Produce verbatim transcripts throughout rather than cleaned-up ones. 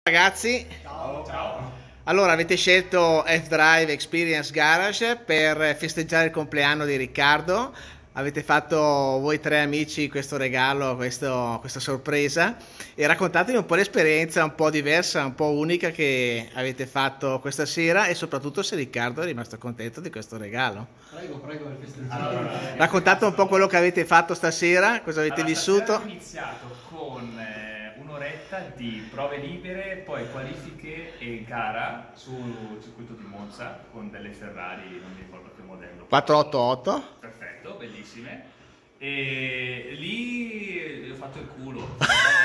Ragazzi, Ciao, ciao. allora avete scelto F-Drive Experience Garage per festeggiare il compleanno di Riccardo. Avete fatto voi tre amici questo regalo, questo- questa sorpresa, e raccontatemi un po' l'esperienza un po' diversa, un po' unica che avete fatto questa sera, e soprattutto se Riccardo è rimasto contento di questo regalo. Prego, prego, per festeggiare. Allora, Raccontate un po' quello che avete fatto stasera, cosa avete allora, vissuto. stasera abbiamo iniziato con eh, un'oretta di prove libere, poi qualifiche e gara sul circuito di Monza con delle Ferrari, non mi ricordo che modello. quattrocentottantotto. Perfetto, bellissime. E lì ho fatto il culo.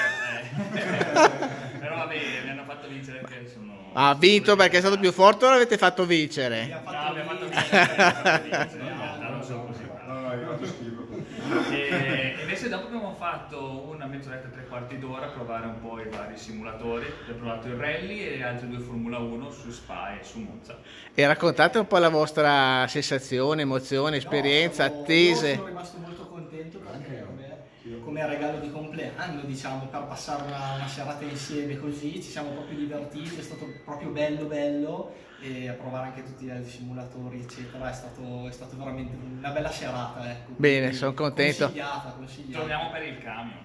Però vabbè, mi hanno fatto vincere perché sono... Ha vinto perché è stato più forte o l'avete fatto vincere? No, abbiamo fatto vincere, abbiamo fatto vincere, in realtà non sono così bravo. No, no, io faccio schifo. E invece dopo abbiamo fatto una mezz'oretta, tre quarti d'ora a provare un po' i vari simulatori. Abbiamo provato il rally e altri due Formula uno su Spa e su Monza. E raccontate un po' la vostra sensazione, emozione, esperienza, No, sono- attese. Io sono rimasto molto contento perché come, come regalo di compleanno, diciamo, per passare una, una serata insieme così, ci siamo proprio divertiti, è stato proprio bello bello, e a provare anche tutti gli altri simulatori eccetera, è stato, è stato veramente una bella serata, ecco. Bene, Quindi sono contento. Consigliata, consigliata. Torniamo per il camion.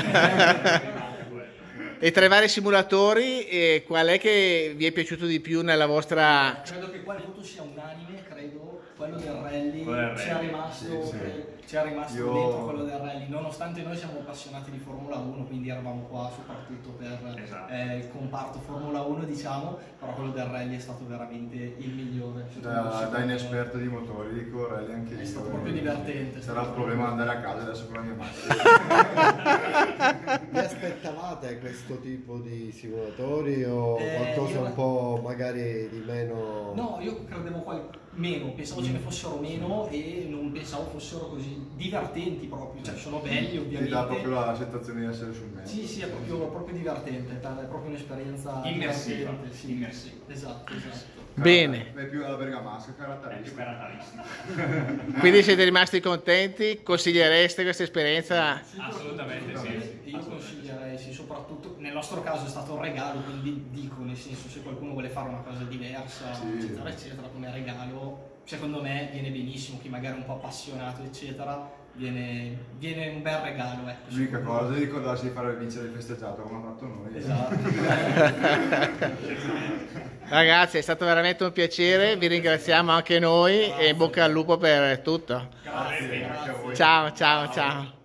E tra i vari simulatori, eh, qual è che vi è piaciuto di più nella vostra... Credo che qua il voto sia unanime, credo, quello del rally, Quello del ci è rally, rimasto, sì, sì. ci è rimasto Io- dentro quello del rally, nonostante noi siamo appassionati di Formula uno, quindi eravamo qua soprattutto per Esatto. eh, il comparto Formula uno, diciamo, però quello del rally è stato veramente il migliore. Da, da inesperto di motori dico rally anche io. È stato proprio divertente, è Sarà stato il problema andare a casa adesso con la mia macchina. Vi aspettavate questo tipo di simulatori o Eh, qualcosa io- un po' magari di meno? No, io credevo qual- meno, pensavo ce ne fossero meno e non pensavo fossero così divertenti proprio, cioè sono belli Ti ovviamente. dà proprio la sensazione di essere sul mezzo. Sì, sì, è proprio, proprio divertente, è proprio un'esperienza Immersiva, divertente, sì. immersiva. Esatto, esatto. Bene, È più alla bergamasca, È più caratteristica. caratteristica. quindi siete rimasti contenti? Consigliereste questa esperienza? Assolutamente sì. Io consiglierei, sì, soprattutto nel nostro caso è stato un regalo, quindi dico, nel senso, se qualcuno vuole fare una cosa diversa, Sì. eccetera, eccetera, come regalo, secondo me viene benissimo, chi magari è un po' appassionato, eccetera, viene, viene un bel regalo, ecco. L'unica secondo me. cosa è ricordarsi di fare vincere il festeggiato come ha fatto noi. Esatto. Ragazzi, è stato veramente un piacere, vi ringraziamo anche noi e in bocca al lupo per tutto. Grazie, grazie. Ciao, ciao, ciao.